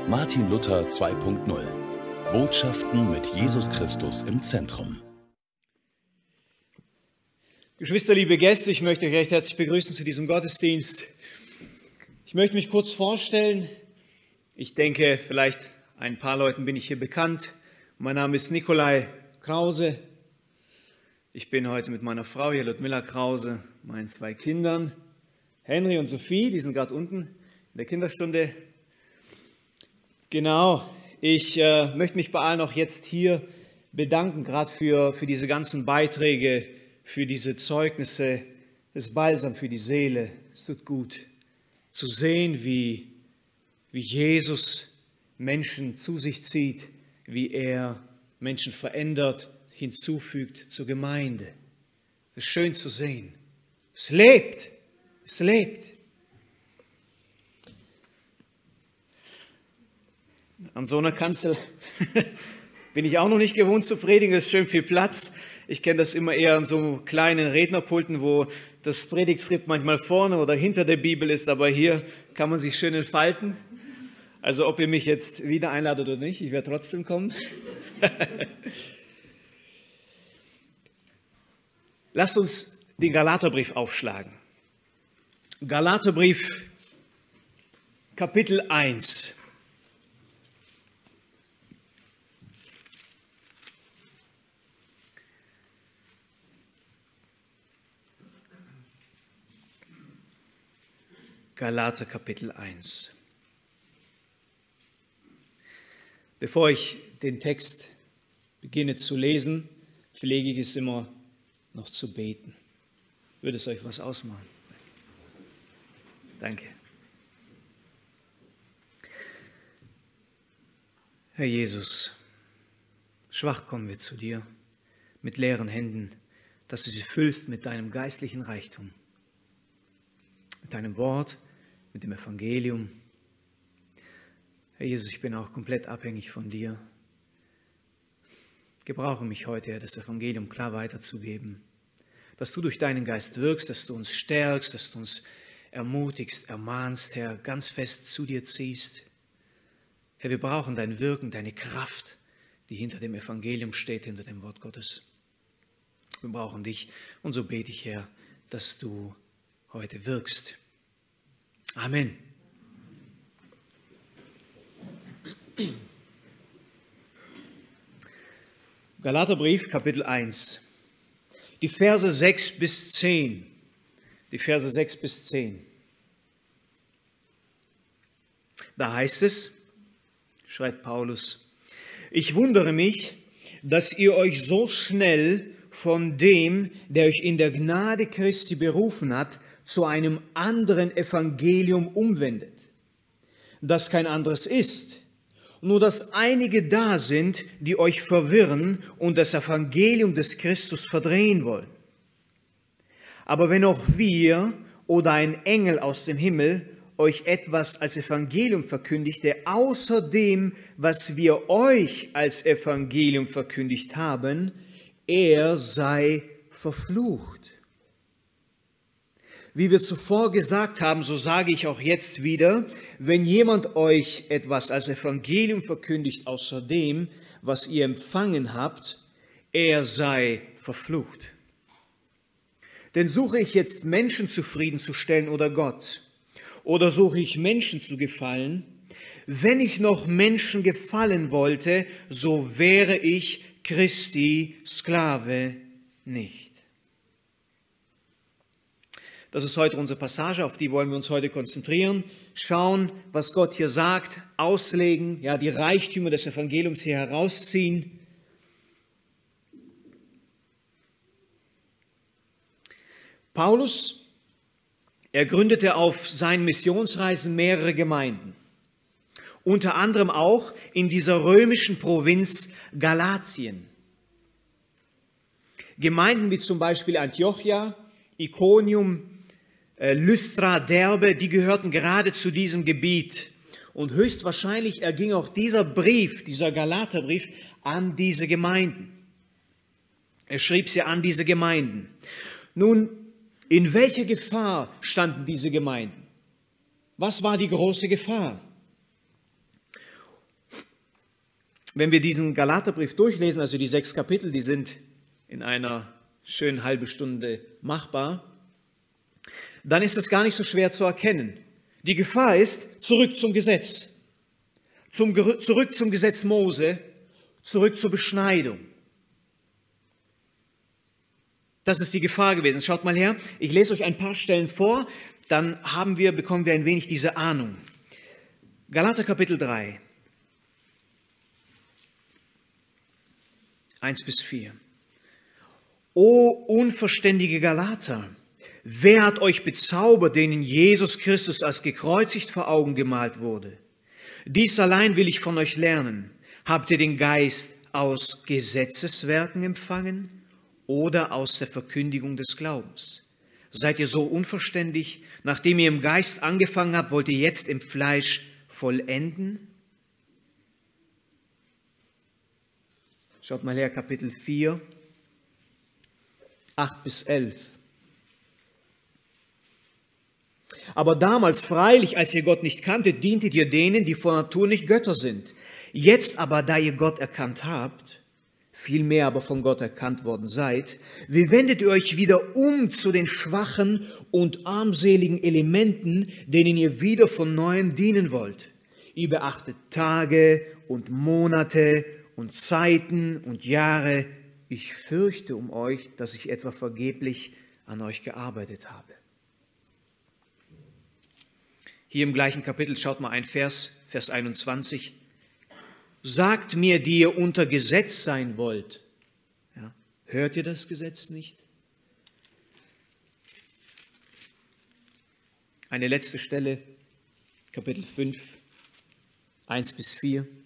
Martin Luther 2.0. Botschaften mit Jesus Christus im Zentrum. Geschwister, liebe Gäste, ich möchte euch recht herzlich begrüßen zu diesem Gottesdienst. Ich möchte mich kurz vorstellen. Ich denke, vielleicht ein paar Leuten bin ich hier bekannt. Mein Name ist Nikolai Krause. Ich bin heute mit meiner Frau hier, Ludmilla Krause, meinen 2 Kindern, Henry und Sophie, die sind gerade unten in der Kinderstunde. Genau, ich möchte mich bei allen auch jetzt hier bedanken, gerade für diese ganzen Beiträge, für diese Zeugnisse. Es ist Balsam für die Seele. Es tut gut zu sehen, wie Jesus Menschen zu sich zieht, wie er Menschen verändert, hinzufügt zur Gemeinde. Es ist schön zu sehen. Es lebt. Es lebt. An so einer Kanzel bin ich auch noch nicht gewohnt zu predigen. Es ist schön viel Platz. Ich kenne das immer eher an so kleinen Rednerpulten, wo das Predigtskript manchmal vorne oder hinter der Bibel ist, aber hier kann man sich schön entfalten. Also ob ihr mich jetzt wieder einladet oder nicht, ich werde trotzdem kommen. Lasst uns den Galaterbrief aufschlagen. Galaterbrief, Kapitel 1. Galater Kapitel 1. Bevor ich den Text beginne zu lesen, pflege ich es immer noch zu beten. Würde es euch was ausmachen? Danke. Herr Jesus, schwach kommen wir zu dir mit leeren Händen, dass du sie füllst mit deinem geistlichen Reichtum, mit deinem Wort, mit dem Evangelium. Herr Jesus, ich bin auch komplett abhängig von dir. Gebrauche mich heute, Herr, das Evangelium klar weiterzugeben, dass du durch deinen Geist wirkst, dass du uns stärkst, dass du uns ermutigst, ermahnst, Herr, ganz fest zu dir ziehst. Herr, wir brauchen dein Wirken, deine Kraft, die hinter dem Evangelium steht, hinter dem Wort Gottes. Wir brauchen dich und so bete ich, Herr, dass du heute wirkst. Amen. Galaterbrief, Kapitel 1. Die Verse 6 bis 10. Die Verse 6 bis 10. Da heißt es, schreibt Paulus, ich wundere mich, dass ihr euch so schnell von dem, der euch in der Gnade Christi berufen hat, zu einem anderen Evangelium umwendet, das kein anderes ist, nur dass einige da sind, die euch verwirren und das Evangelium des Christus verdrehen wollen. Aber wenn auch wir oder ein Engel aus dem Himmel euch etwas als Evangelium verkündigte, außer dem, was wir euch als Evangelium verkündigt haben, er sei verflucht. Wie wir zuvor gesagt haben, so sage ich auch jetzt wieder, wenn jemand euch etwas als Evangelium verkündigt, außer dem, was ihr empfangen habt, er sei verflucht. Denn suche ich jetzt Menschen zufriedenzustellen oder Gott? Oder suche ich Menschen zu gefallen? Wenn ich noch Menschen gefallen wollte, so wäre ich Christi Sklave nicht. Das ist heute unsere Passage, auf die wollen wir uns heute konzentrieren. Schauen, was Gott hier sagt, auslegen, ja, die Reichtümer des Evangeliums hier herausziehen. Paulus, er gründete auf seinen Missionsreisen mehrere Gemeinden. Unter anderem auch in dieser römischen Provinz Galatien. Gemeinden wie zum Beispiel Antiochia, Iconium, Lystra, Derbe, die gehörten gerade zu diesem Gebiet. Und höchstwahrscheinlich erging auch dieser Brief, dieser Galaterbrief, an diese Gemeinden. Er schrieb sie an diese Gemeinden. Nun, in welcher Gefahr standen diese Gemeinden? Was war die große Gefahr? Wenn wir diesen Galaterbrief durchlesen, also die 6 Kapitel, die sind in einer schönen halben Stunde machbar, dann ist es gar nicht so schwer zu erkennen. Die Gefahr ist, zurück zum Gesetz, zurück zum Gesetz Mose, zurück zur Beschneidung. Das ist die Gefahr gewesen. Schaut mal her, ich lese euch ein paar Stellen vor, dann bekommen wir ein wenig diese Ahnung. Galater Kapitel 3, 1-4. O unverständige Galater, wer hat euch bezaubert, denen Jesus Christus als gekreuzigt vor Augen gemalt wurde? Dies allein will ich von euch lernen. Habt ihr den Geist aus Gesetzeswerken empfangen oder aus der Verkündigung des Glaubens? Seid ihr so unverständig? Nachdem ihr im Geist angefangen habt, wollt ihr jetzt im Fleisch vollenden? Schaut mal her, Kapitel 4, 8-11. Aber damals freilich, als ihr Gott nicht kanntet, dientet ihr denen, die von Natur nicht Götter sind. Jetzt aber, da ihr Gott erkannt habt, vielmehr aber von Gott erkannt worden seid, wie wendet ihr euch wieder um zu den schwachen und armseligen Elementen, denen ihr wieder von Neuem dienen wollt? Ihr beachtet Tage und Monate und Zeiten und Jahre. Ich fürchte um euch, dass ich etwa vergeblich an euch gearbeitet habe. Hier im gleichen Kapitel, schaut mal ein Vers 21. Sagt mir, die ihr unter Gesetz sein wollt. Ja, hört ihr das Gesetz nicht? Eine letzte Stelle, Kapitel 5, 1-4.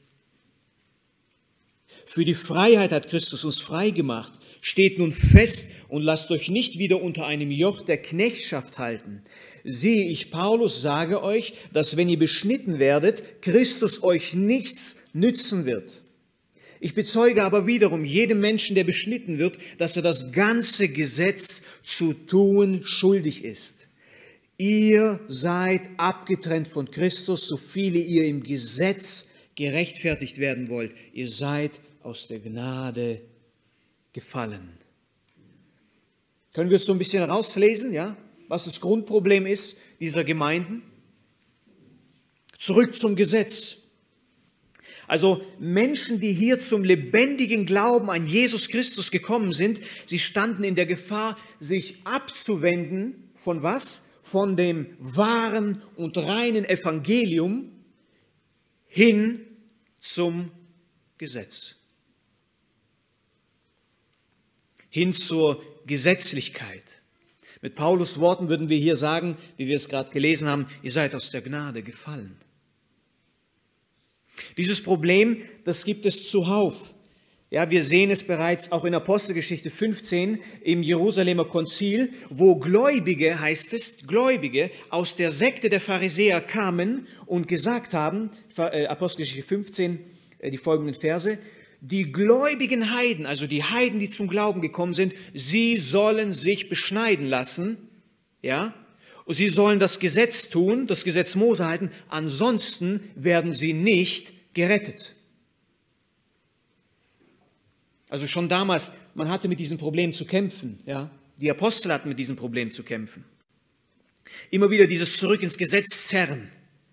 Für die Freiheit hat Christus uns frei gemacht. Steht nun fest und lasst euch nicht wieder unter einem Joch der Knechtschaft halten. Siehe, ich, Paulus, sage euch, dass wenn ihr beschnitten werdet, Christus euch nichts nützen wird. Ich bezeuge aber wiederum jedem Menschen, der beschnitten wird, dass er das ganze Gesetz zu tun schuldig ist. Ihr seid abgetrennt von Christus, so viele ihr im Gesetz gerechtfertigt werden wollt. Ihr seid aus der Gnade gefallen. Können wir es so ein bisschen rauslesen, ja? Was das Grundproblem ist dieser Gemeinden? Zurück zum Gesetz. Also Menschen, die hier zum lebendigen Glauben an Jesus Christus gekommen sind, sie standen in der Gefahr, sich abzuwenden von was? Von dem wahren und reinen Evangelium hin zum Gesetz. Hin zur Gesetzlichkeit. Mit Paulus' Worten würden wir hier sagen, wie wir es gerade gelesen haben, ihr seid aus der Gnade gefallen. Dieses Problem, das gibt es zuhauf. Ja, wir sehen es bereits auch in Apostelgeschichte 15 im Jerusalemer Konzil, wo Gläubige, heißt es, Gläubige aus der Sekte der Pharisäer kamen und gesagt haben, Apostelgeschichte 15, die folgenden Verse, die gläubigen Heiden, also die Heiden, die zum Glauben gekommen sind, sie sollen sich beschneiden lassen, ja, und sie sollen das Gesetz tun, das Gesetz Mose halten, ansonsten werden sie nicht gerettet. Also schon damals, man hatte mit diesem Problem zu kämpfen, ja, die Apostel hatten mit diesem Problem zu kämpfen. Immer wieder dieses Zurück ins Gesetz zerren.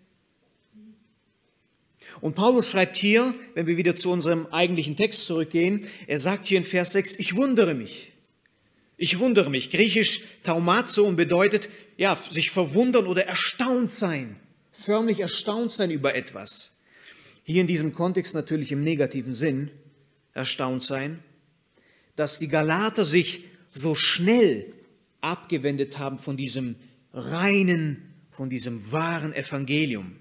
Und Paulus schreibt hier, wenn wir wieder zu unserem eigentlichen Text zurückgehen, er sagt hier in Vers 6, ich wundere mich. Ich wundere mich. Griechisch taumazo und bedeutet, ja, sich verwundern oder erstaunt sein. Förmlich erstaunt sein über etwas. Hier in diesem Kontext natürlich im negativen Sinn erstaunt sein, dass die Galater sich so schnell abgewendet haben von diesem reinen, von diesem wahren Evangelium.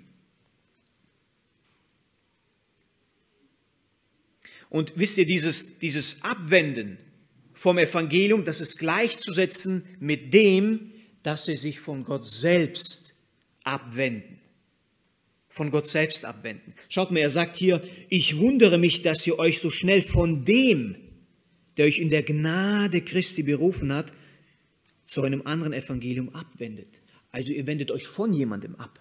Und wisst ihr, dieses Abwenden vom Evangelium, das ist gleichzusetzen mit dem, dass sie sich von Gott selbst abwenden. Von Gott selbst abwenden. Schaut mal, er sagt hier, ich wundere mich, dass ihr euch so schnell von dem, der euch in der Gnade Christi berufen hat, zu einem anderen Evangelium abwendet. Also ihr wendet euch von jemandem ab.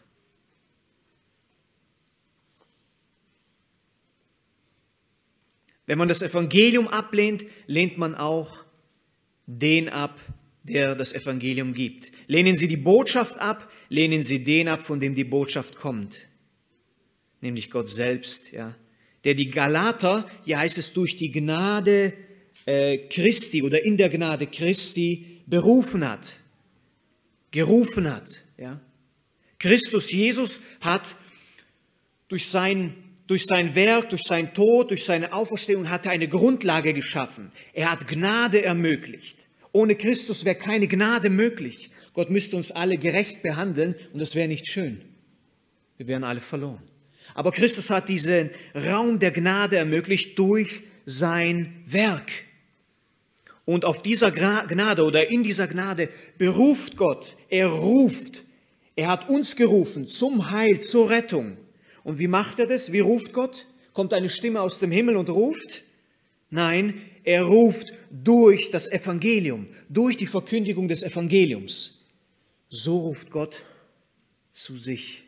Wenn man das Evangelium ablehnt, lehnt man auch den ab, der das Evangelium gibt. Lehnen Sie die Botschaft ab, lehnen Sie den ab, von dem die Botschaft kommt, nämlich Gott selbst, ja, der die Galater, hier heißt es, durch die Gnade Christi oder in der Gnade Christi berufen hat, gerufen hat. Ja. Christus Jesus hat durch sein Werk, durch sein Tod, durch seine Auferstehung hat er eine Grundlage geschaffen. Er hat Gnade ermöglicht. Ohne Christus wäre keine Gnade möglich. Gott müsste uns alle gerecht behandeln und das wäre nicht schön. Wir wären alle verloren. Aber Christus hat diesen Raum der Gnade ermöglicht durch sein Werk. Und auf dieser Gnade oder in dieser Gnade beruft Gott. Er ruft. Er hat uns gerufen zum Heil, zur Rettung. Und wie macht er das? Wie ruft Gott? Kommt eine Stimme aus dem Himmel und ruft? Nein, er ruft durch das Evangelium, durch die Verkündigung des Evangeliums. So ruft Gott zu sich,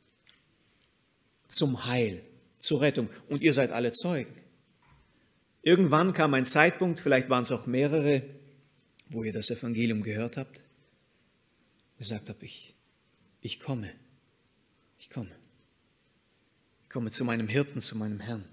zum Heil, zur Rettung. Und ihr seid alle Zeugen. Irgendwann kam ein Zeitpunkt, vielleicht waren es auch mehrere, wo ihr das Evangelium gehört habt, gesagt habt, ich komme zu meinem Hirten, zu meinem Herrn.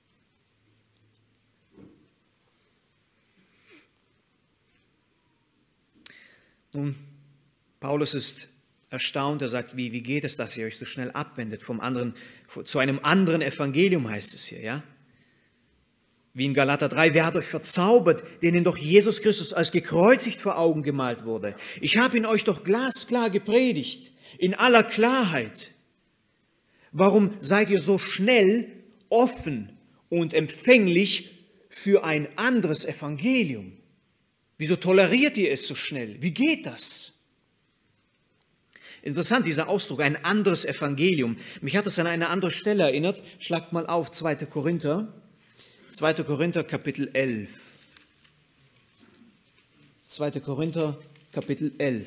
Nun, Paulus ist erstaunt, er sagt, wie geht es, dass ihr euch so schnell abwendet vom anderen, zu einem anderen Evangelium, heißt es hier, ja? Wie in Galater 3, wer hat euch verzaubert, denen doch Jesus Christus als gekreuzigt vor Augen gemalt wurde? Ich habe ihn euch doch glasklar gepredigt, in aller Klarheit. Warum seid ihr so schnell offen und empfänglich für ein anderes Evangelium? Wieso toleriert ihr es so schnell? Wie geht das? Interessant, dieser Ausdruck, ein anderes Evangelium. Mich hat das an eine andere Stelle erinnert. Schlagt mal auf, 2. Korinther Kapitel 11. 2. Korinther Kapitel 11.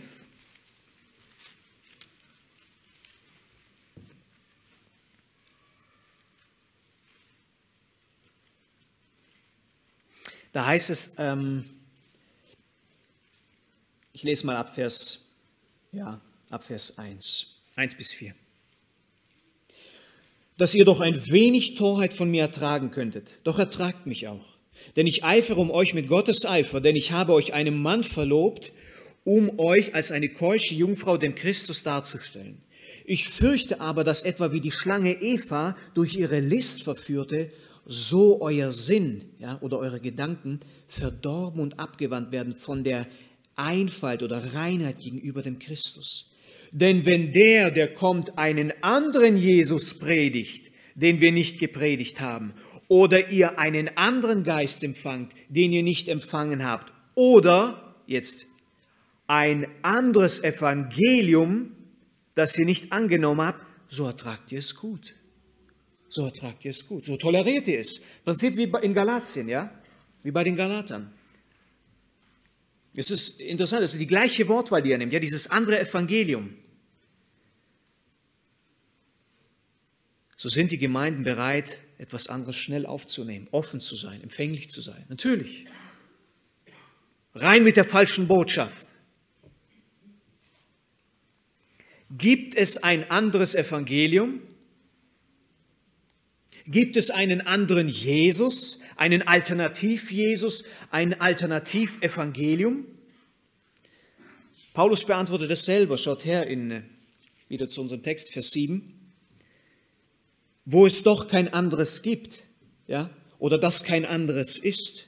Da heißt es, ich lese mal ab Vers 1 bis 4. Dass ihr doch ein wenig Torheit von mir ertragen könntet, doch ertragt mich auch. Denn ich eifere um euch mit Gottes Eifer, denn ich habe euch einem Mann verlobt, um euch als eine keusche Jungfrau dem Christus darzustellen. Ich fürchte aber, dass etwa wie die Schlange Eva durch ihre List verführte, so euer Sinn, ja, oder eure Gedanken verdorben und abgewandt werden von der Einfalt oder Reinheit gegenüber dem Christus. Denn wenn der kommt, einen anderen Jesus predigt, den wir nicht gepredigt haben, oder ihr einen anderen Geist empfangt, den ihr nicht empfangen habt, oder jetzt ein anderes Evangelium, das ihr nicht angenommen habt, so ertragt ihr es gut. So ertragt ihr es gut. So toleriert ihr es. Im Prinzip wie in Galatien, ja? Wie bei den Galatern. Es ist interessant, es ist die gleiche Wortwahl, die er nimmt, ja, dieses andere Evangelium. So sind die Gemeinden bereit, etwas anderes schnell aufzunehmen, offen zu sein, empfänglich zu sein. Natürlich. Rein mit der falschen Botschaft. Gibt es ein anderes Evangelium? Gibt es einen anderen Jesus, einen Alternativ-Jesus, ein Alternativ-Evangelium? Paulus beantwortet das selber. Schaut her, wieder zu unserem Text, Vers 7. Wo es doch kein anderes gibt, ja, oder das kein anderes ist.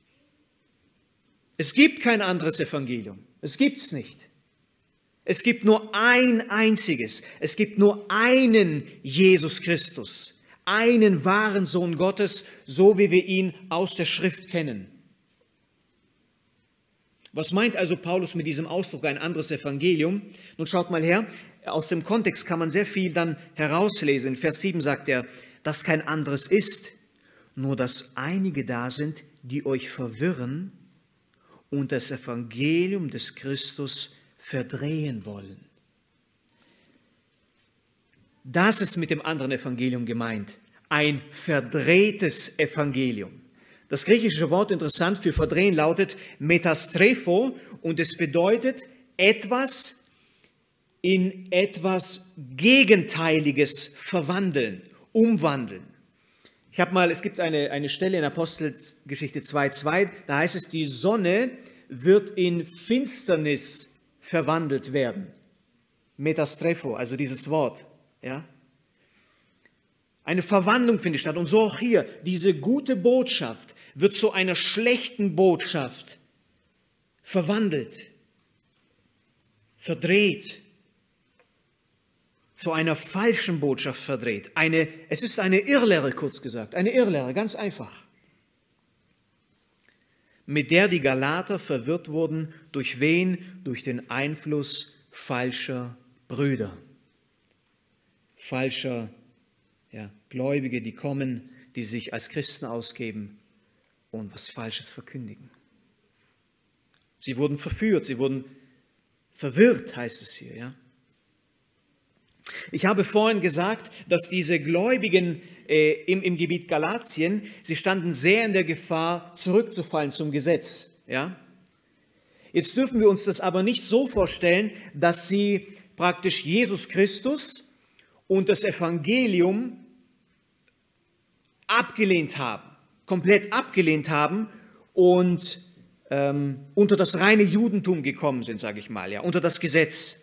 Es gibt kein anderes Evangelium. Es gibt es nicht. Es gibt nur ein einziges. Es gibt nur einen Jesus Christus. Einen wahren Sohn Gottes, so wie wir ihn aus der Schrift kennen. Was meint also Paulus mit diesem Ausdruck, ein anderes Evangelium? Nun schaut mal her, aus dem Kontext kann man sehr viel dann herauslesen. In Vers 7 sagt er, dass kein anderes ist, nur dass einige da sind, die euch verwirren und das Evangelium des Christus verdrehen wollen. Das ist mit dem anderen Evangelium gemeint. Ein verdrehtes Evangelium. Das griechische Wort, interessant für verdrehen, lautet Metastrepho und es bedeutet etwas in etwas Gegenteiliges verwandeln, umwandeln. Es gibt eine Stelle in Apostelgeschichte 2,2, da heißt es, die Sonne wird in Finsternis verwandelt werden. Metastrepho, also dieses Wort. Ja? Eine Verwandlung findet statt. Und so auch hier, diese gute Botschaft wird zu einer schlechten Botschaft verwandelt, verdreht, zu einer falschen Botschaft verdreht. Es ist eine Irrlehre, kurz gesagt, eine Irrlehre, ganz einfach, mit der die Galater verwirrt wurden. Durch wen? Durch den Einfluss falscher Brüder, falscher Gläubige, die kommen, die sich als Christen ausgeben und was Falsches verkündigen. Sie wurden verführt, sie wurden verwirrt, heißt es hier. Ja? Ich habe vorhin gesagt, dass diese Gläubigen im Gebiet Galatien, sie standen sehr in der Gefahr, zurückzufallen zum Gesetz. Ja? Jetzt dürfen wir uns das aber nicht so vorstellen, dass sie praktisch Jesus Christus und das Evangelium abgelehnt haben, komplett abgelehnt haben und unter das reine Judentum gekommen sind, sage ich mal, ja, unter das Gesetz.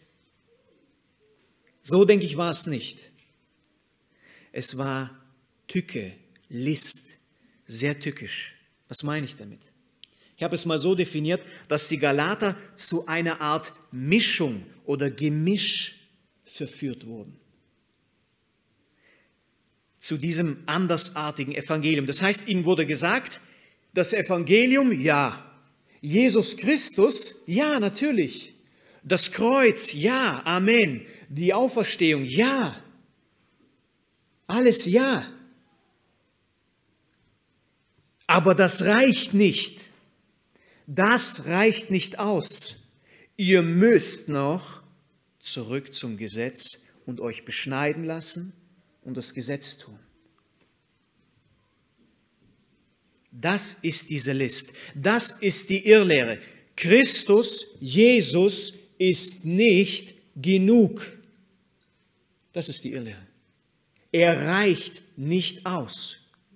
So, denke ich, war es nicht. Es war Tücke, List, sehr tückisch. Was meine ich damit? Ich habe es mal so definiert, dass die Galater zu einer Art Mischung oder Gemisch verführt wurden. Zu diesem andersartigen Evangelium. Das heißt, ihnen wurde gesagt, das Evangelium, ja. Jesus Christus, ja, natürlich. Das Kreuz, ja, Amen. Die Auferstehung, ja. Alles ja. Aber das reicht nicht. Das reicht nicht aus. Ihr müsst noch zurück zum Gesetz und euch beschneiden lassen und das Gesetz tun. Das ist diese List. Das ist die Irrlehre. Christus, Jesus, ist nicht genug. Das ist die Irrlehre. Er reicht nicht aus.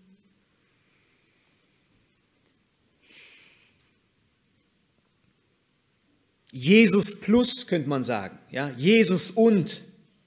Jesus plus, könnte man sagen. Ja? Jesus und.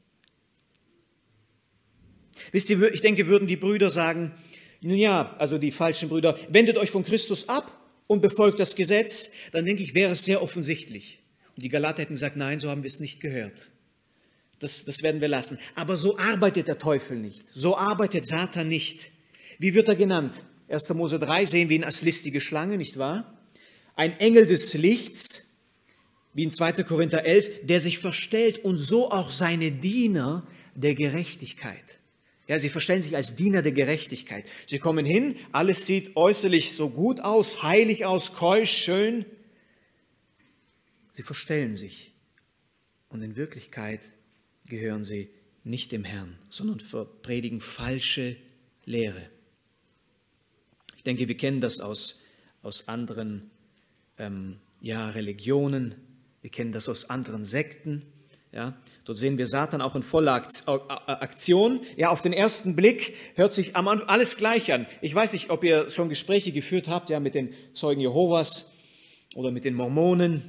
Wisst ihr, ich denke, würden die Brüder sagen, nun ja, also die falschen Brüder, wendet euch von Christus ab und befolgt das Gesetz, dann denke ich, wäre es sehr offensichtlich. Und die Galater hätten gesagt, nein, so haben wir es nicht gehört. Das werden wir lassen. Aber so arbeitet der Teufel nicht. So arbeitet Satan nicht. Wie wird er genannt? 1. Mose 3 sehen wir ihn als listige Schlange, nicht wahr? Ein Engel des Lichts, wie in 2. Korinther 11, der sich verstellt und so auch seine Diener der Gerechtigkeit. Ja, sie verstellen sich als Diener der Gerechtigkeit. Sie kommen hin, alles sieht äußerlich so gut aus, heilig aus, keusch, schön. Sie verstellen sich und in Wirklichkeit gehören sie nicht dem Herrn, sondern predigen falsche Lehre. Ich denke, wir kennen das aus anderen Religionen, wir kennen das aus anderen Sekten. Ja, dort sehen wir Satan auch in voller Aktion. Ja, auf den ersten Blick hört sich alles gleich an. Ich weiß nicht, ob ihr schon Gespräche geführt habt, ja, mit den Zeugen Jehovas oder mit den Mormonen.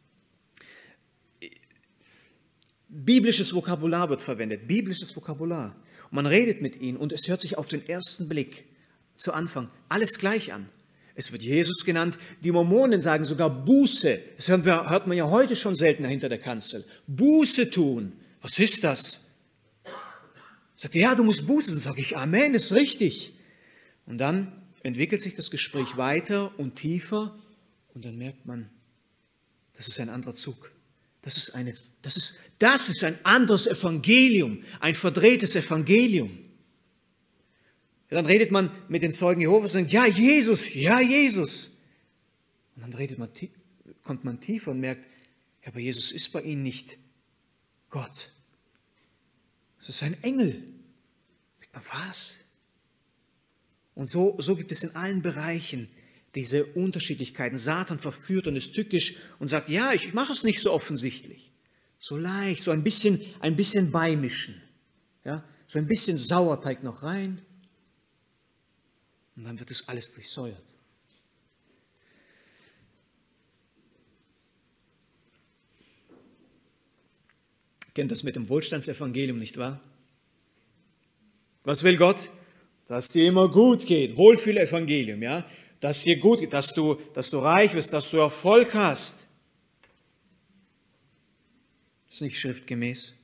Biblisches Vokabular wird verwendet, biblisches Vokabular. Und man redet mit ihnen und es hört sich auf den ersten Blick zu Anfang alles gleich an. Es wird Jesus genannt. Die Mormonen sagen sogar Buße. Das hört man ja heute schon seltener hinter der Kanzel. Buße tun. Was ist das? Sagt er, ja, du musst Buße. Dann sage ich, Amen, ist richtig. Und dann entwickelt sich das Gespräch weiter und tiefer und dann merkt man, das ist ein anderer Zug. Das ist ein anderes Evangelium, ein verdrehtes Evangelium. Dann redet man mit den Zeugen Jehovas und sagt, ja, Jesus, ja, Jesus. Und dann kommt man tiefer und merkt, ja, aber Jesus ist bei ihnen nicht Gott. Es ist ein Engel. Was? Und so gibt es in allen Bereichen diese Unterschiedlichkeiten. Satan verführt und ist tückisch und sagt, ja, ich mache es nicht so offensichtlich. So leicht, so ein bisschen beimischen. Ja, so ein bisschen Sauerteig noch rein. Und dann wird es alles durchsäuert. Kennt das mit dem Wohlstandsevangelium, nicht wahr? Was will Gott? Dass dir immer gut geht. Wohlfühlevangelium, ja? Dass dir gut geht, dass du reich wirst, dass du Erfolg hast. Das ist nicht schriftgemäß.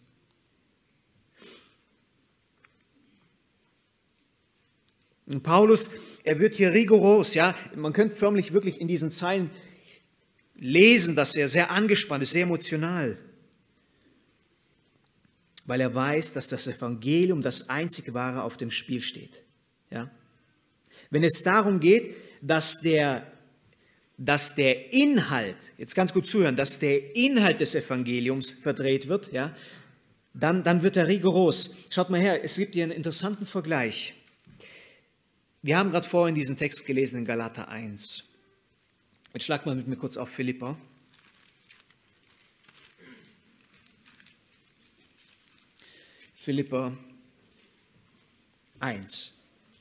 Und Paulus, er wird hier rigoros, ja? Man könnte förmlich wirklich in diesen Zeilen lesen, dass er sehr angespannt ist, sehr emotional. Weil er weiß, dass das Evangelium, das einzig Wahre, auf dem Spiel steht. Ja? Wenn es darum geht, dass der Inhalt, jetzt ganz gut zuhören, dass der Inhalt des Evangeliums verdreht wird, ja, dann wird er rigoros. Schaut mal her, es gibt hier einen interessanten Vergleich. Wir haben gerade vorhin diesen Text gelesen in Galater 1. Jetzt schlag mal mit mir kurz auf Philipper. Philipper 1.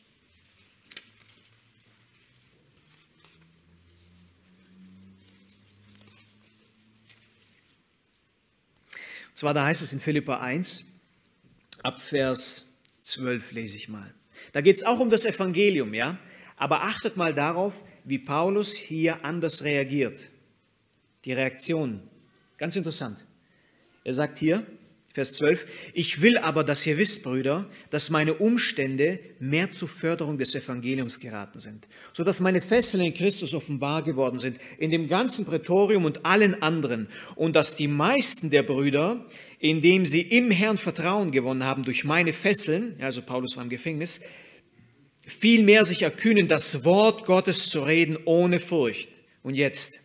Und zwar, da heißt es in Philipper 1, ab Vers 12 lese ich mal. Da geht es auch um das Evangelium, ja? Aber achtet mal darauf, wie Paulus hier anders reagiert. Die Reaktion, ganz interessant. Er sagt hier, Vers 12, ich will aber, dass ihr wisst, Brüder, dass meine Umstände mehr zur Förderung des Evangeliums geraten sind, sodass meine Fesseln in Christus offenbar geworden sind, in dem ganzen Prätorium und allen anderen, und dass die meisten der Brüder, indem sie im Herrn Vertrauen gewonnen haben durch meine Fesseln, also Paulus war im Gefängnis, vielmehr sich erkühnen, das Wort Gottes zu reden ohne Furcht. Und jetzt,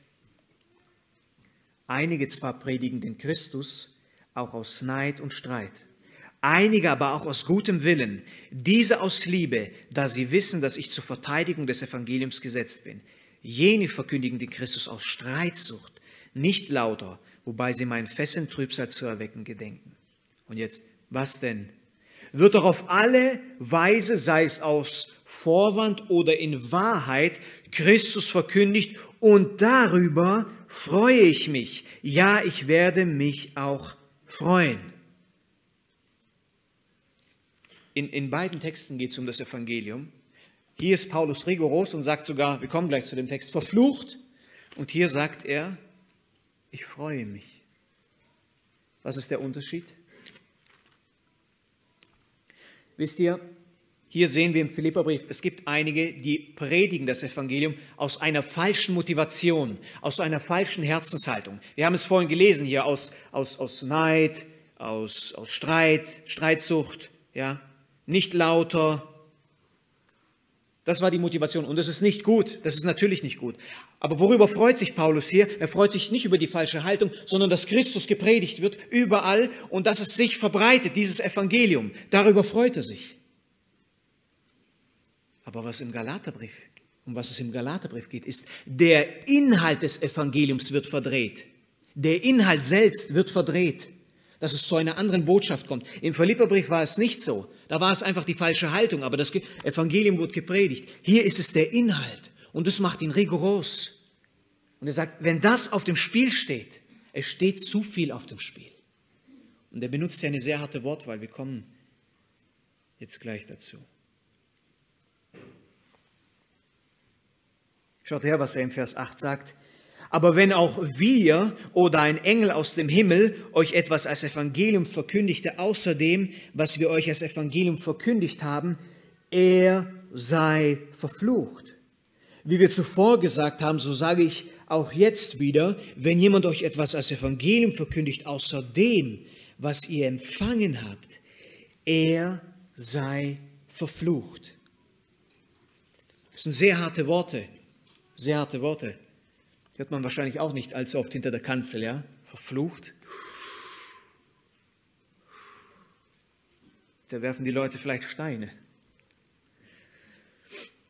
einige zwar predigen den Christus, auch aus Neid und Streit. Einige aber auch aus gutem Willen, diese aus Liebe, da sie wissen, dass ich zur Verteidigung des Evangeliums gesetzt bin. Jene verkündigen den Christus aus Streitsucht, nicht lauter, wobei sie meinen Fesseln Trübsal zu erwecken gedenken. Und jetzt, was denn? Wird doch auf alle Weise, sei es aus Vorwand oder in Wahrheit, Christus verkündigt, und darüber freue ich mich. Ja, ich werde mich auch freuen. In beiden Texten geht es um das Evangelium. Hier ist Paulus rigoros und sagt sogar, wir kommen gleich zu dem Text, verflucht. Und hier sagt er, ich freue mich. Was ist der Unterschied? Wisst ihr, hier sehen wir im Philipperbrief, es gibt einige, die predigen das Evangelium aus einer falschen Motivation, aus einer falschen Herzenshaltung. Wir haben es vorhin gelesen hier aus Neid, aus Streit, Streitsucht, ja, nicht lauter. Das war die Motivation und das ist nicht gut, das ist natürlich nicht gut. Aber worüber freut sich Paulus hier? Er freut sich nicht über die falsche Haltung, sondern dass Christus gepredigt wird überall und dass es sich verbreitet, dieses Evangelium. Darüber freut er sich. Aber um was es im Galaterbrief geht, ist, der Inhalt des Evangeliums wird verdreht. Der Inhalt selbst wird verdreht, dass es zu einer anderen Botschaft kommt. Im Philipperbrief war es nicht so. Da war es einfach die falsche Haltung, aber das Evangelium wird gepredigt. Hier ist es der Inhalt und das macht ihn rigoros. Und er sagt, wenn das auf dem Spiel steht, es steht zu viel auf dem Spiel. Und er benutzt ja eine sehr harte Wortwahl. Wir kommen jetzt gleich dazu. Schaut her, was er im Vers 8 sagt. Aber wenn auch wir oder ein Engel aus dem Himmel euch etwas als Evangelium verkündigte, außer dem, was wir euch als Evangelium verkündigt haben, er sei verflucht. Wie wir zuvor gesagt haben, so sage ich auch jetzt wieder, wenn jemand euch etwas als Evangelium verkündigt, außer dem, was ihr empfangen habt, er sei verflucht. Das sind sehr harte Worte. Sehr harte Worte. Hört man wahrscheinlich auch nicht allzu oft hinter der Kanzel, ja? Verflucht. Da werfen die Leute vielleicht Steine.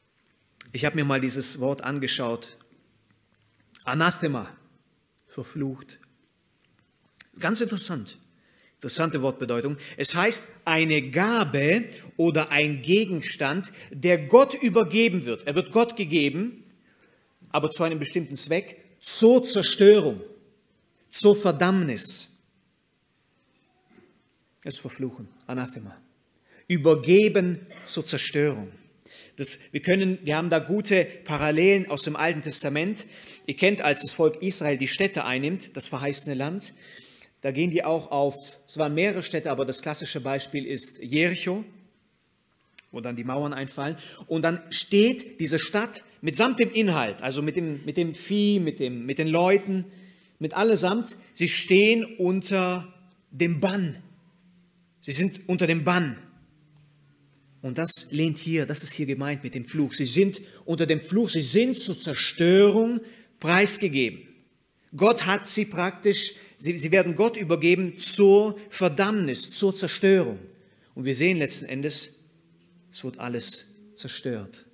Ich habe mir mal dieses Wort angeschaut. Anathema, verflucht. Ganz interessant. Interessante Wortbedeutung. Es heißt eine Gabe oder ein Gegenstand, der Gott übergeben wird. Er wird Gott gegeben, aber zu einem bestimmten Zweck, zur Zerstörung, zur Verdammnis. Das ist verfluchen, Anathema. Übergeben zur Zerstörung. Wir haben da gute Parallelen aus dem Alten Testament. Ihr kennt, als das Volk Israel die Städte einnimmt, das verheißene Land, da gehen die auch auf, es waren mehrere Städte, aber das klassische Beispiel ist Jericho, wo dann die Mauern einfallen. Und dann steht diese Stadt mitsamt dem Inhalt, also mit dem Vieh, mit den Leuten, mit allesamt, sie stehen unter dem Bann. Sie sind unter dem Bann. Und das ist hier gemeint mit dem Fluch. Sie sind unter dem Fluch, sie sind zur Zerstörung preisgegeben. Gott hat sie praktisch, sie werden Gott übergeben zur Verdammnis, zur Zerstörung. Und wir sehen letzten Endes, es wird alles zerstört.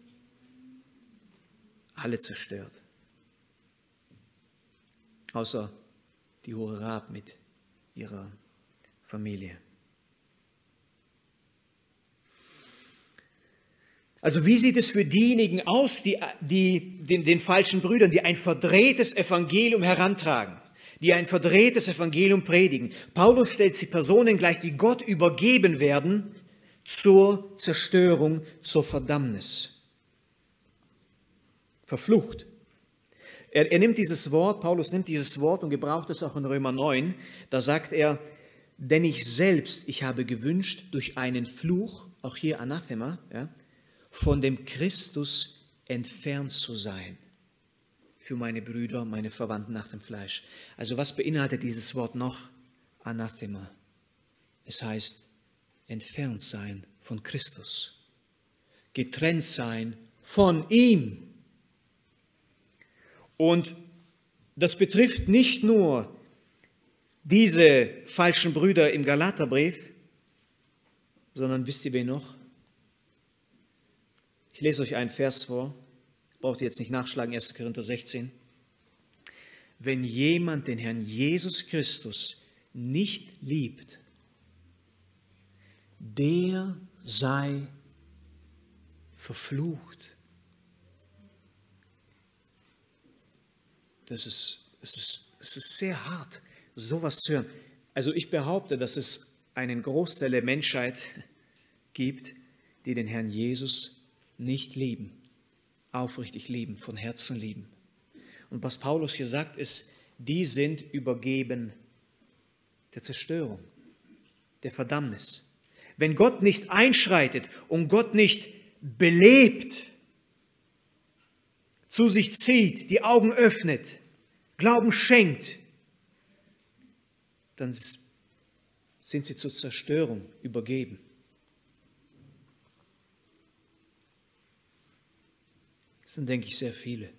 Alle zerstört. Außer die Hure Rahab mit ihrer Familie. Also wie sieht es für diejenigen aus, die den falschen Brüdern, die ein verdrehtes Evangelium herantragen, die ein verdrehtes Evangelium predigen? Paulus stellt sie Personen gleich, die Gott übergeben werden zur Zerstörung, zur Verdammnis. Verflucht. Er nimmt dieses Wort, Paulus nimmt dieses Wort und gebraucht es auch in Römer 9. Da sagt er, denn ich habe gewünscht, durch einen Fluch, auch hier Anathema, ja, von dem Christus entfernt zu sein, für meine Brüder, meine Verwandten nach dem Fleisch. Also was beinhaltet dieses Wort noch? Anathema. Es heißt, entfernt sein von Christus, getrennt sein von ihm. Und das betrifft nicht nur diese falschen Brüder im Galaterbrief, sondern wisst ihr wen noch? Ich lese euch einen Vers vor, braucht ihr jetzt nicht nachschlagen, 1. Korinther 16. Wenn jemand den Herrn Jesus Christus nicht liebt, der sei verflucht. Es ist sehr hart, sowas zu hören. Also ich behaupte, dass es einen Großteil der Menschheit gibt, die den Herrn Jesus nicht lieben, aufrichtig lieben, von Herzen lieben. Und was Paulus hier sagt, ist, die sind übergeben der Zerstörung, der Verdammnis. Wenn Gott nicht einschreitet und Gott nicht belebt, zu sich zieht, die Augen öffnet, Glauben schenkt, dann sind sie zur Zerstörung übergeben. Das sind, denke ich, sehr viele.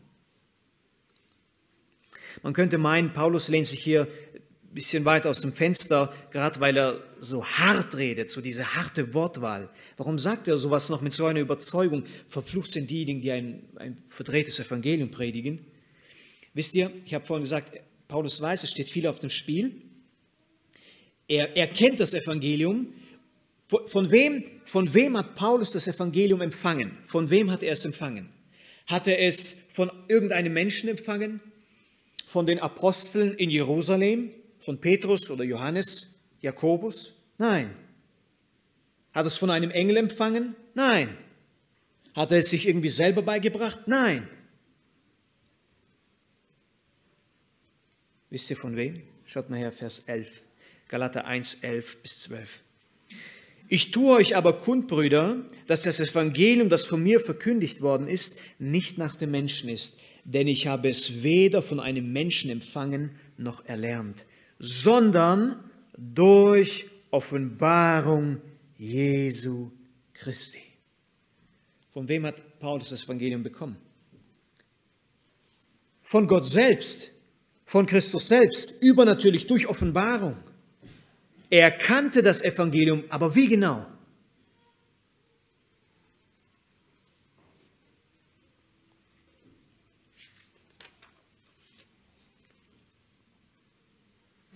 Man könnte meinen, Paulus lehnt sich hier ein bisschen weit aus dem Fenster, gerade weil er so hart redet, so diese harte Wortwahl. Warum sagt er sowas noch mit so einer Überzeugung? Verflucht sind diejenigen, die ein verdrehtes Evangelium predigen. Wisst ihr, ich habe vorhin gesagt, Paulus weiß, es steht viel auf dem Spiel. Er kennt das Evangelium. Von wem hat Paulus das Evangelium empfangen? Von wem hat er es empfangen? Hat er es von irgendeinem Menschen empfangen? Von den Aposteln in Jerusalem? Von Petrus oder Johannes, Jakobus? Nein. Hat er es von einem Engel empfangen? Nein. Hat er es sich irgendwie selber beigebracht? Nein. Wisst ihr von wem? Schaut mal her, Vers 11. Galater 1, 11 bis 12. Ich tue euch aber kund, Brüder, dass das Evangelium, das von mir verkündigt worden ist, nicht nach dem Menschen ist. Denn ich habe es weder von einem Menschen empfangen noch erlernt, sondern durch Offenbarung Jesu Christi. Von wem hat Paulus das Evangelium bekommen? Von Gott selbst, von Christus selbst, übernatürlich durch Offenbarung. Er kannte das Evangelium, aber wie genau?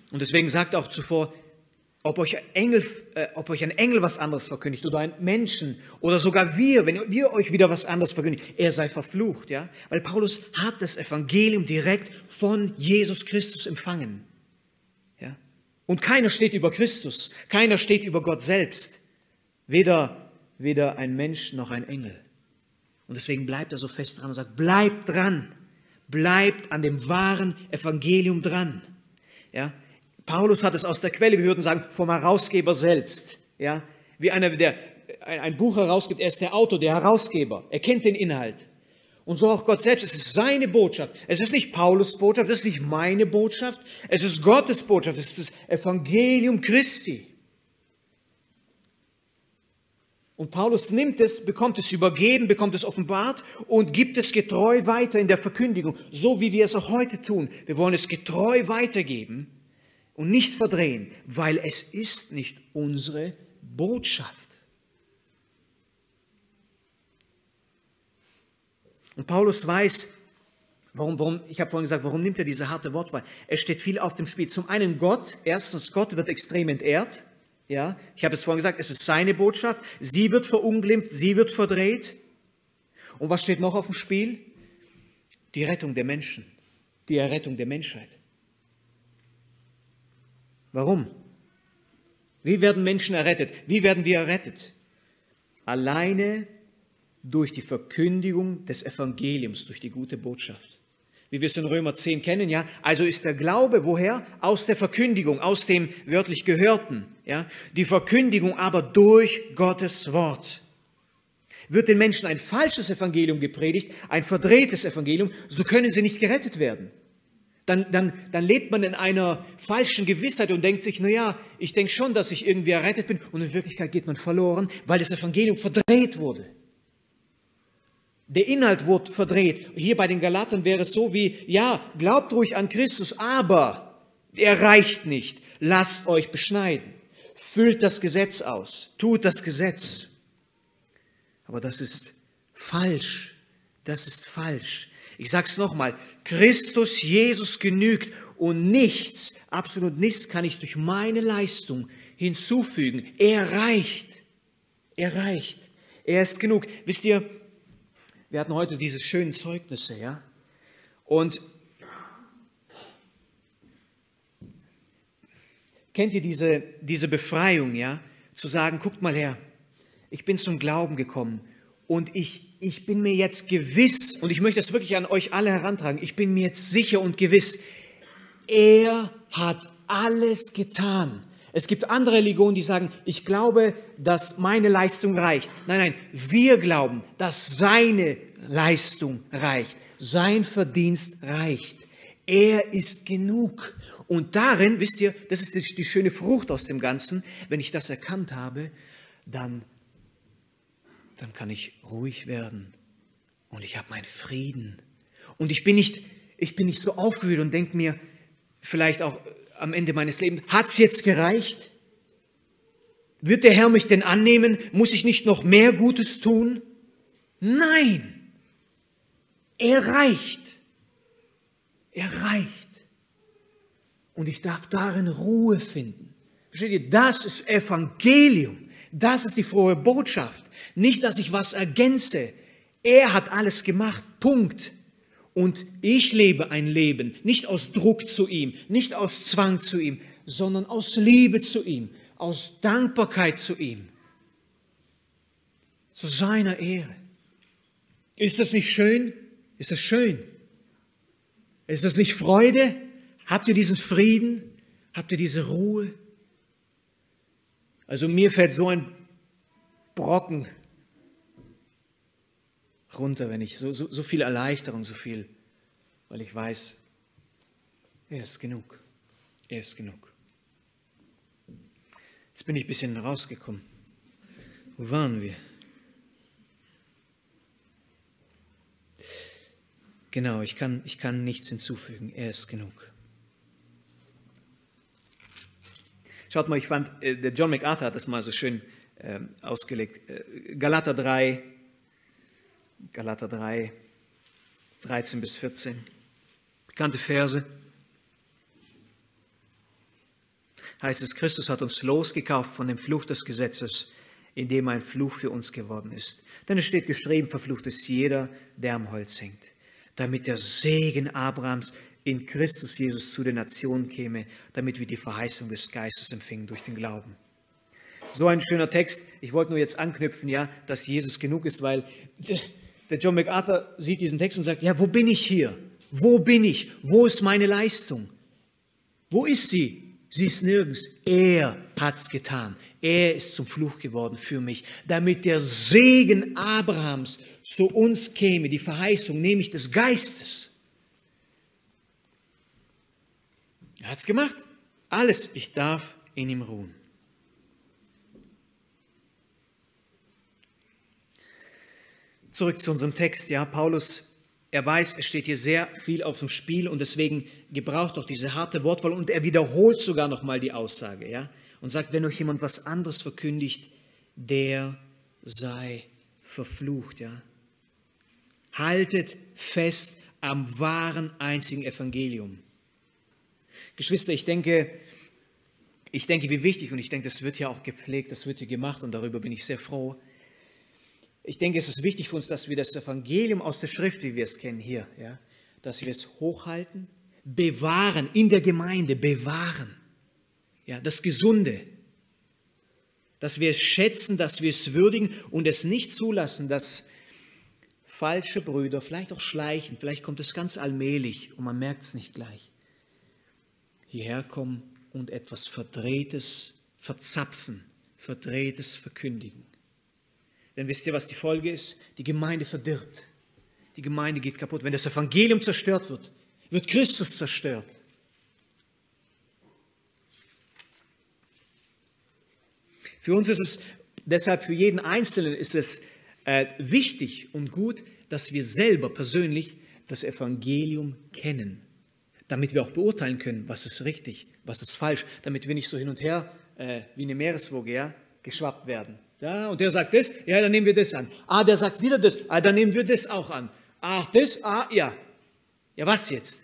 Und deswegen sagt er auch zuvor, ob euch ein Engel was anderes verkündigt oder ein Menschen oder sogar wir, wenn wir euch wieder was anderes verkündigt, er sei verflucht, ja? Weil Paulus hat das Evangelium direkt von Jesus Christus empfangen, ja? Und keiner steht über Christus, keiner steht über Gott selbst, weder ein Mensch noch ein Engel. Und deswegen bleibt er so fest dran und sagt, bleibt dran, bleibt an dem wahren Evangelium dran, ja? Paulus hat es aus der Quelle, wir würden sagen, vom Herausgeber selbst. Ja? Wie einer, der ein Buch herausgibt, er ist der Autor, der Herausgeber. Er kennt den Inhalt. Und so auch Gott selbst. Es ist seine Botschaft. Es ist nicht Paulus' Botschaft, es ist nicht meine Botschaft. Es ist Gottes Botschaft. Es ist das Evangelium Christi. Und Paulus nimmt es, bekommt es übergeben, bekommt es offenbart und gibt es getreu weiter in der Verkündigung. So wie wir es auch heute tun. Wir wollen es getreu weitergeben. Und nicht verdrehen, weil es ist nicht unsere Botschaft. Und Paulus weiß, ich habe vorhin gesagt, warum nimmt er diese harte Wortwahl? Es steht viel auf dem Spiel. Zum einen Gott, erstens Gott wird extrem entehrt. Ja, ich habe es vorhin gesagt, es ist seine Botschaft. Sie wird verunglimpft, sie wird verdreht. Und was steht noch auf dem Spiel? Die Rettung der Menschen, die Errettung der Menschheit. Warum? Wie werden Menschen errettet? Wie werden wir errettet? Alleine durch die Verkündigung des Evangeliums, durch die gute Botschaft. Wie wir es in Römer 10 kennen, ja. Also ist der Glaube, woher? Aus der Verkündigung, aus dem wörtlich Gehörten, ja. Die Verkündigung aber durch Gottes Wort. Wird den Menschen ein falsches Evangelium gepredigt, ein verdrehtes Evangelium, so können sie nicht gerettet werden. Dann lebt man in einer falschen Gewissheit und denkt sich, naja, ich denke schon, dass ich irgendwie errettet bin. Und in Wirklichkeit geht man verloren, weil das Evangelium verdreht wurde. Der Inhalt wurde verdreht. Hier bei den Galatern wäre es so wie, ja, glaubt ruhig an Christus, aber er reicht nicht. Lasst euch beschneiden. Füllt das Gesetz aus. Tut das Gesetz. Aber das ist falsch. Das ist falsch. Ich sage es nochmal, Christus Jesus genügt und nichts, absolut nichts kann ich durch meine Leistung hinzufügen. Er reicht. Er reicht. Er ist genug. Wisst ihr, wir hatten heute diese schönen Zeugnisse, ja? Und kennt ihr diese Befreiung, ja? Zu sagen, guckt mal her, ich bin zum Glauben gekommen. Und ich bin mir jetzt gewiss, und ich möchte das wirklich an euch alle herantragen, ich bin mir jetzt sicher und gewiss, er hat alles getan. Es gibt andere Religionen, die sagen, ich glaube, dass meine Leistung reicht. Nein, nein, wir glauben, dass seine Leistung reicht. Sein Verdienst reicht. Er ist genug. Und darin, wisst ihr, das ist die schöne Frucht aus dem Ganzen, wenn ich das erkannt habe, dann kann ich ruhig werden und ich habe meinen Frieden. Und ich bin nicht so aufgewühlt und denke mir, vielleicht auch am Ende meines Lebens, hat es jetzt gereicht? Wird der Herr mich denn annehmen? Muss ich nicht noch mehr Gutes tun? Nein, er reicht. Er reicht. Und ich darf darin Ruhe finden. Versteht ihr, das ist Evangelium. Das ist die frohe Botschaft. Nicht, dass ich was ergänze. Er hat alles gemacht. Punkt. Und ich lebe ein Leben, nicht aus Druck zu ihm, nicht aus Zwang zu ihm, sondern aus Liebe zu ihm, aus Dankbarkeit zu ihm. Zu seiner Ehre. Ist das nicht schön? Ist das schön? Ist das nicht Freude? Habt ihr diesen Frieden? Habt ihr diese Ruhe? Also mir fällt so ein Brocken runter, wenn ich so viel Erleichterung, so viel, weil ich weiß, er ist genug. Er ist genug. Jetzt bin ich ein bisschen rausgekommen. Wo waren wir? Genau, ich kann nichts hinzufügen. Er ist genug. Schaut mal, ich fand, der John MacArthur hat das mal so schön ausgelegt. Galater 3, 13 bis 14. Bekannte Verse. heißt es, Christus hat uns losgekauft von dem Fluch des Gesetzes, indem er ein Fluch für uns geworden ist. Denn es steht geschrieben, verflucht ist jeder, der am Holz hängt, damit der Segen Abrahams in Christus Jesus zu den Nationen käme, damit wir die Verheißung des Geistes empfingen durch den Glauben. So ein schöner Text. Ich wollte nur jetzt anknüpfen, ja, dass Jesus genug ist, weil der John MacArthur sieht diesen Text und sagt, ja, wo bin ich hier? Wo bin ich? Wo ist meine Leistung? Wo ist sie? Sie ist nirgends. Er hat es getan. Er ist zum Fluch geworden für mich, damit der Segen Abrahams zu uns käme, die Verheißung, nämlich des Geistes. Er hat es gemacht. Alles. Ich darf in ihm ruhen. Zurück zu unserem Text. Ja, Paulus, er weiß, es steht hier sehr viel auf dem Spiel und deswegen gebraucht auch diese harte Wortwahl und er wiederholt sogar nochmal die Aussage, ja, und sagt, wenn euch jemand was anderes verkündigt, der sei verflucht, ja. Haltet fest am wahren, einzigen Evangelium. Geschwister, ich denke, wie wichtig, und ich denke, das wird ja auch gepflegt, das wird hier gemacht und darüber bin ich sehr froh. Ich denke, es ist wichtig für uns, dass wir das Evangelium aus der Schrift, wie wir es kennen hier, ja, dass wir es hochhalten, bewahren, in der Gemeinde bewahren. Ja, das Gesunde. Dass wir es schätzen, dass wir es würdigen und es nicht zulassen, dass falsche Brüder, vielleicht auch schleichen, vielleicht kommt es ganz allmählich und man merkt es nicht gleich, hierher kommen und etwas Verdrehtes verzapfen, Verdrehtes verkündigen. Denn wisst ihr, was die Folge ist? Die Gemeinde verdirbt. Die Gemeinde geht kaputt. Wenn das Evangelium zerstört wird, wird Christus zerstört. Für uns ist es, deshalb für jeden Einzelnen ist es wichtig und gut, dass wir selber persönlich das Evangelium kennen, damit wir auch beurteilen können, was ist richtig, was ist falsch, damit wir nicht so hin und her wie eine Meereswoge, ja, geschwappt werden. Ja, und der sagt das, ja, dann nehmen wir das an. Ah, der sagt wieder das, ah, dann nehmen wir das auch an. Ach, das, ah, ja. Ja, was jetzt?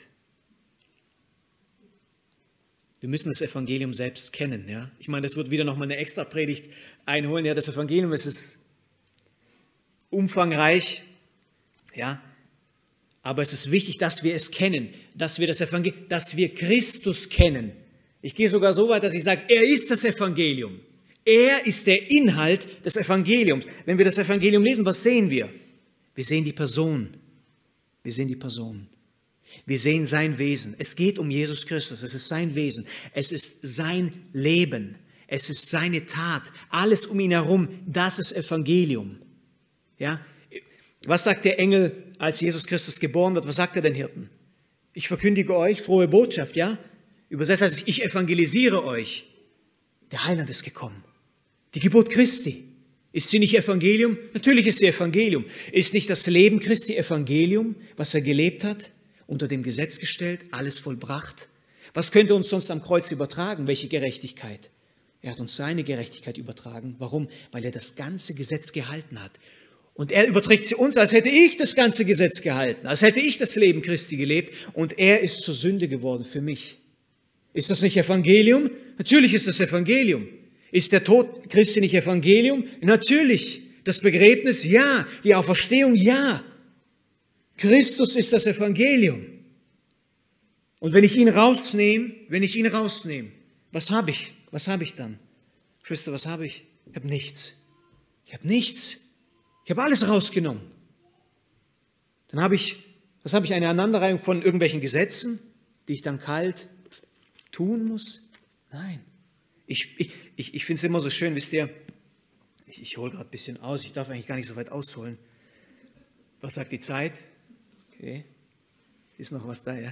Wir müssen das Evangelium selbst kennen, ja. Ich meine, das wird wieder nochmal eine extra Predigt einholen. Ja, das Evangelium, es ist umfangreich, ja. Aber es ist wichtig, dass wir es kennen, dass wir das Evangelium, dass wir Christus kennen. Ich gehe sogar so weit, dass ich sage, er ist das Evangelium. Er ist der Inhalt des Evangeliums. Wenn wir das Evangelium lesen, was sehen wir? Wir sehen die Person. Wir sehen die Person. Wir sehen sein Wesen. Es geht um Jesus Christus. Es ist sein Wesen. Es ist sein Leben. Es ist seine Tat. Alles um ihn herum, das ist Evangelium. Ja? Was sagt der Engel, als Jesus Christus geboren wird? Was sagt er den Hirten? Ich verkündige euch frohe Botschaft, ja? Übersetzt heißt es, ich evangelisiere euch. Der Heiland ist gekommen. Die Geburt Christi. Ist sie nicht Evangelium? Natürlich ist sie Evangelium. Ist nicht das Leben Christi Evangelium, was er gelebt hat, unter dem Gesetz gestellt, alles vollbracht? Was könnte uns sonst am Kreuz übertragen? Welche Gerechtigkeit? Er hat uns seine Gerechtigkeit übertragen. Warum? Weil er das ganze Gesetz gehalten hat. Und er überträgt sie uns, als hätte ich das ganze Gesetz gehalten, als hätte ich das Leben Christi gelebt und er ist zur Sünde geworden für mich. Ist das nicht Evangelium? Natürlich ist das Evangelium. Ist der Tod Christi nicht Evangelium? Natürlich. Das Begräbnis? Ja. Die Auferstehung? Ja. Christus ist das Evangelium. Und wenn ich ihn rausnehme, was habe ich? Was habe ich dann? Schwester, was habe ich? Ich habe nichts. Ich habe nichts. Ich habe alles rausgenommen. Dann habe ich, eine Aneinanderreihung von irgendwelchen Gesetzen, die ich dann kalt tun muss? Nein. Ich finde es immer so schön, wisst ihr, ich hole gerade ein bisschen aus, ich darf eigentlich gar nicht so weit ausholen. Was sagt die Zeit? Okay, ist noch was da, ja?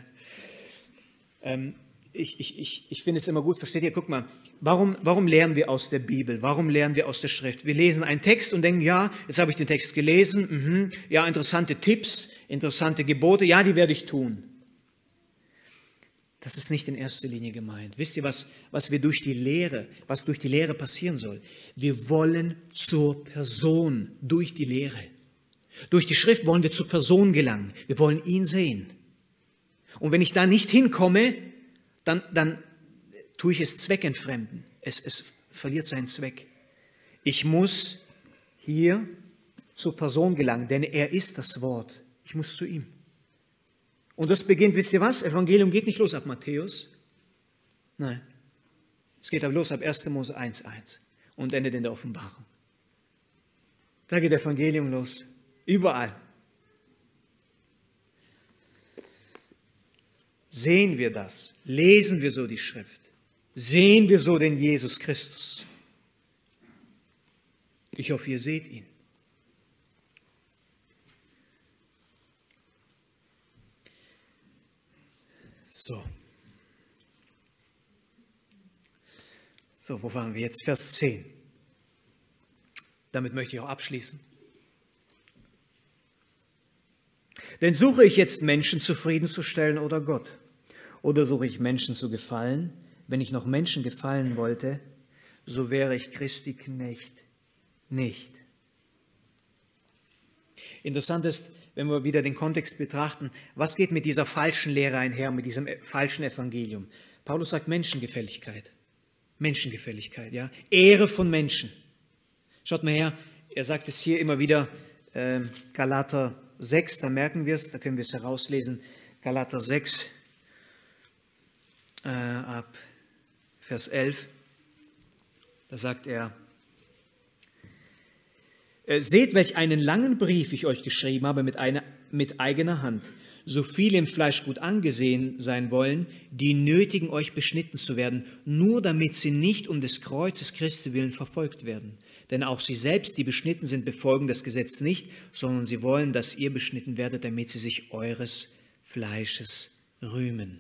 Ich finde es immer gut, versteht ihr, guck mal, warum lernen wir aus der Bibel, warum lernen wir aus der Schrift? Wir lesen einen Text und denken, ja, jetzt habe ich den Text gelesen, ja, interessante Tipps, interessante Gebote, ja, die werde ich tun. Das ist nicht in erster Linie gemeint. Wisst ihr, was durch die Lehre passieren soll? Wir wollen zur Person durch die Lehre. Durch die Schrift wollen wir zur Person gelangen. Wir wollen ihn sehen. Und wenn ich da nicht hinkomme, dann tue ich es zweckentfremden. Es verliert seinen Zweck. Ich muss hier zur Person gelangen, denn er ist das Wort. Ich muss zu ihm. Und das beginnt, wisst ihr was? Evangelium geht nicht los ab Matthäus. Nein. Es geht aber los ab 1. Mose 1,1 und endet in der Offenbarung. Da geht Evangelium los. Überall. Sehen wir das? Lesen wir so die Schrift? Sehen wir so den Jesus Christus? Ich hoffe, ihr seht ihn. So. So, wo waren wir jetzt? Vers 10. Damit möchte ich auch abschließen. Denn suche ich jetzt Menschen zufriedenzustellen oder Gott? Oder suche ich Menschen zu gefallen? Wenn ich noch Menschen gefallen wollte, so wäre ich Christi Knecht nicht. Interessant ist, wenn wir wieder den Kontext betrachten, was geht mit dieser falschen Lehre einher, mit diesem falschen Evangelium? Paulus sagt Menschengefälligkeit. Menschengefälligkeit, ja. Ehre von Menschen. Schaut mal her, er sagt es hier immer wieder, Galater 6, da merken wir es, da können wir es herauslesen. Galater 6, ab Vers 11, da sagt er, seht, welch einen langen Brief ich euch geschrieben habe mit eigener Hand. So viele im Fleisch gut angesehen sein wollen, die nötigen euch beschnitten zu werden, nur damit sie nicht um des Kreuzes Christi willen verfolgt werden. Denn auch sie selbst, die beschnitten sind, befolgen das Gesetz nicht, sondern sie wollen, dass ihr beschnitten werdet, damit sie sich eures Fleisches rühmen.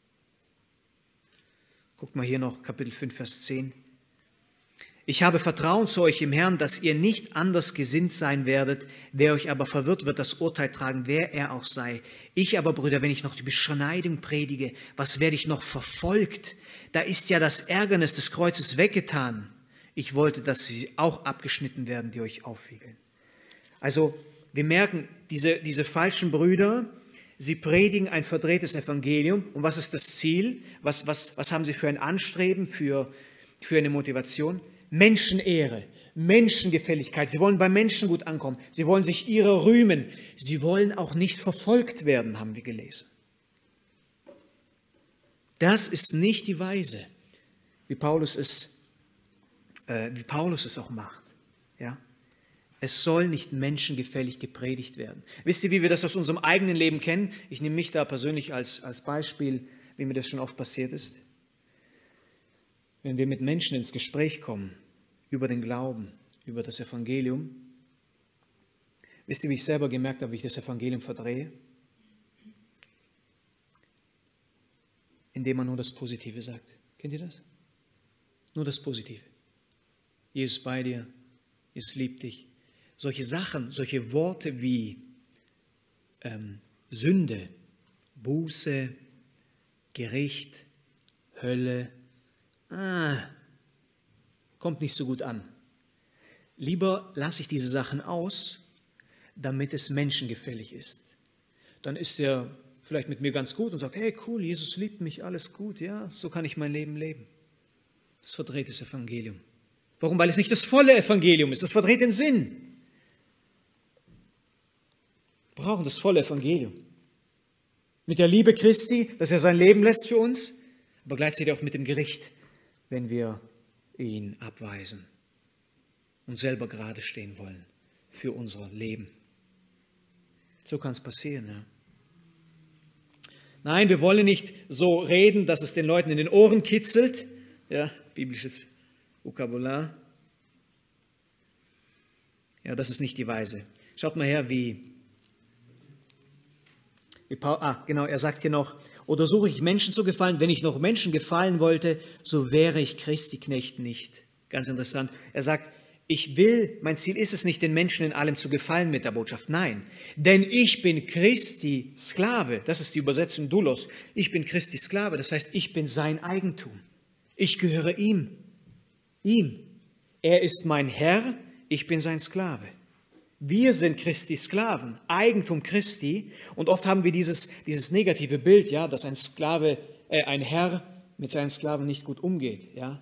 Guckt mal hier noch Kapitel 5, Vers 10. Ich habe Vertrauen zu euch im Herrn, dass ihr nicht anders gesinnt sein werdet. Wer euch aber verwirrt, wird das Urteil tragen, wer er auch sei. Ich aber, Brüder, wenn ich noch die Beschneidung predige, was werde ich noch verfolgt? Da ist ja das Ärgernis des Kreuzes weggetan. Ich wollte, dass sie auch abgeschnitten werden, die euch aufwiegeln. Also wir merken, diese falschen Brüder, sie predigen ein verdrehtes Evangelium. Und was ist das Ziel? Was haben sie für ein Anstreben, für eine Motivation? Menschenehre, Menschengefälligkeit. Sie wollen bei Menschen gut ankommen. Sie wollen sich ihrer rühmen. Sie wollen auch nicht verfolgt werden, haben wir gelesen. Das ist nicht die Weise, wie Paulus es auch macht. Ja? Es soll nicht menschengefällig gepredigt werden. Wisst ihr, wie wir das aus unserem eigenen Leben kennen? Ich nehme mich da persönlich als Beispiel, wie mir das schon oft passiert ist. Wenn wir mit Menschen ins Gespräch kommen, über den Glauben, über das Evangelium, wisst ihr, wie ich selber gemerkt habe, wie ich das Evangelium verdrehe? Indem man nur das Positive sagt. Kennt ihr das? Nur das Positive. Jesus bei dir, Jesus liebt dich. Solche Sachen, solche Worte wie Sünde, Buße, Gericht, Hölle, kommt nicht so gut an. Lieber lasse ich diese Sachen aus, damit es menschengefällig ist. Dann ist er vielleicht mit mir ganz gut und sagt, hey cool, Jesus liebt mich, alles gut, ja, so kann ich mein Leben leben. Das verdreht das Evangelium. Warum? Weil es nicht das volle Evangelium ist, das verdreht den Sinn. Wir brauchen das volle Evangelium. Mit der Liebe Christi, dass er sein Leben lässt für uns, aber gleichzeitig auch mit dem Gericht, wenn wir ihn abweisen und selber gerade stehen wollen für unser Leben. So kann es passieren. Ja. Nein, wir wollen nicht so reden, dass es den Leuten in den Ohren kitzelt. Ja, biblisches Vokabular. Ja, das ist nicht die Weise. Schaut mal her, wie Paul, er sagt hier noch, oder suche ich Menschen zu gefallen? Wenn ich noch Menschen gefallen wollte, so wäre ich Christi Knecht nicht. Ganz interessant. Er sagt, mein Ziel ist es nicht, den Menschen in allem zu gefallen mit der Botschaft. Nein, denn ich bin Christi Sklave. Das ist die Übersetzung Doulos. Ich bin Christi Sklave, das heißt, ich bin sein Eigentum. Ich gehöre ihm. Ihm. Er ist mein Herr, ich bin sein Sklave. Wir sind Christi Sklaven, Eigentum Christi. Und oft haben wir dieses negative Bild, ja, dass ein Sklave, ein Herr mit seinen Sklaven nicht gut umgeht, ja,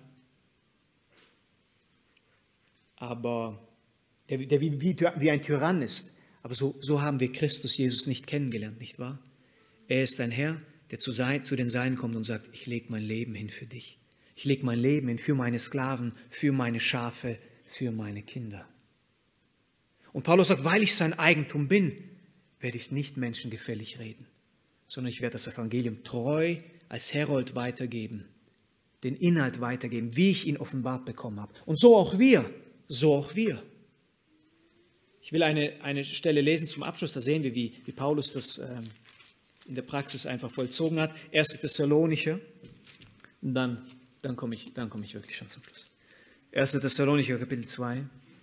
aber der wie ein Tyrann ist. Aber so haben wir Christus Jesus nicht kennengelernt, nicht wahr? Er ist ein Herr, der zu den Seinen kommt und sagt, ich lege mein Leben hin für dich. Ich lege mein Leben hin für meine Sklaven, für meine Schafe, für meine Kinder. Und Paulus sagt, weil ich sein Eigentum bin, werde ich nicht menschengefällig reden, sondern ich werde das Evangelium treu als Herold weitergeben, den Inhalt weitergeben, wie ich ihn offenbart bekommen habe. Und so auch wir, so auch wir. Ich will eine Stelle lesen zum Abschluss, da sehen wir, wie Paulus das in der Praxis einfach vollzogen hat. 1. Thessalonicher, und dann komme ich wirklich schon zum Schluss. 1. Thessalonicher, Kapitel 2.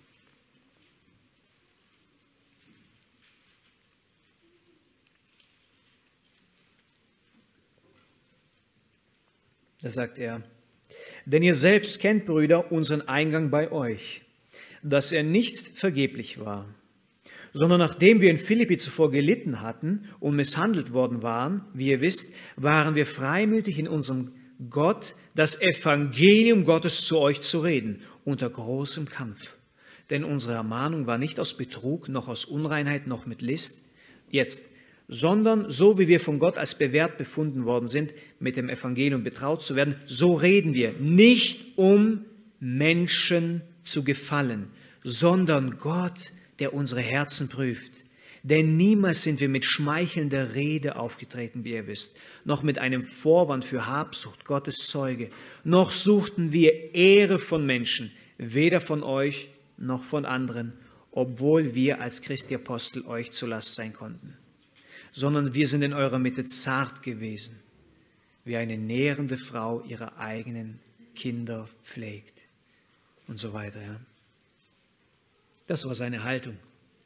Da sagt er, denn ihr selbst kennt, Brüder, unseren Eingang bei euch, dass er nicht vergeblich war, sondern nachdem wir in Philippi zuvor gelitten hatten und misshandelt worden waren, wie ihr wisst, waren wir freimütig in unserem Gott, das Evangelium Gottes zu euch zu reden, unter großem Kampf. Denn unsere Ermahnung war nicht aus Betrug, noch aus Unreinheit, noch mit List, sondern so wie wir von Gott als bewährt befunden worden sind, mit dem Evangelium betraut zu werden, so reden wir, nicht um Menschen zu gefallen, sondern Gott, der unsere Herzen prüft. Denn niemals sind wir mit schmeichelnder Rede aufgetreten, wie ihr wisst, noch mit einem Vorwand für Habsucht, Gottes Zeuge, noch suchten wir Ehre von Menschen, weder von euch noch von anderen, obwohl wir als Christi Apostel euch zur Last sein konnten. Sondern wir sind in eurer Mitte zart gewesen, wie eine nährende Frau ihre eigenen Kinder pflegt und so weiter. Ja. Das war seine Haltung.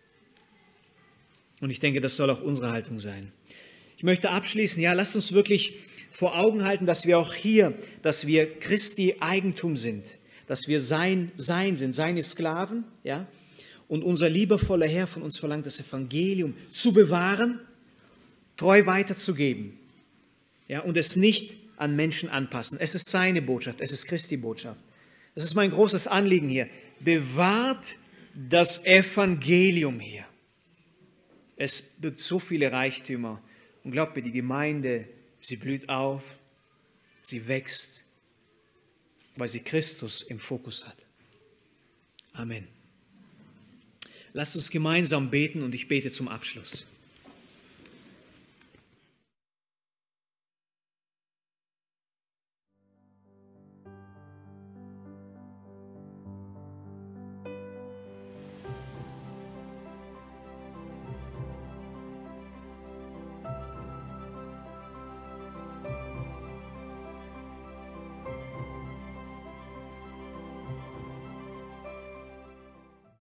Und ich denke, das soll auch unsere Haltung sein. Ich möchte abschließen, ja, lasst uns wirklich vor Augen halten, dass wir auch hier, dass wir Christi Eigentum sind, dass wir sein sind, seine Sklaven, ja, und unser liebevoller Herr von uns verlangt, das Evangelium zu bewahren, treu weiterzugeben, ja, und es nicht an Menschen anpassen. Es ist seine Botschaft, es ist Christi Botschaft. Das ist mein großes Anliegen hier. Bewahrt das Evangelium hier. Es birgt so viele Reichtümer. Und glaubt mir, die Gemeinde, sie blüht auf, sie wächst, weil sie Christus im Fokus hat. Amen. Lasst uns gemeinsam beten und ich bete zum Abschluss.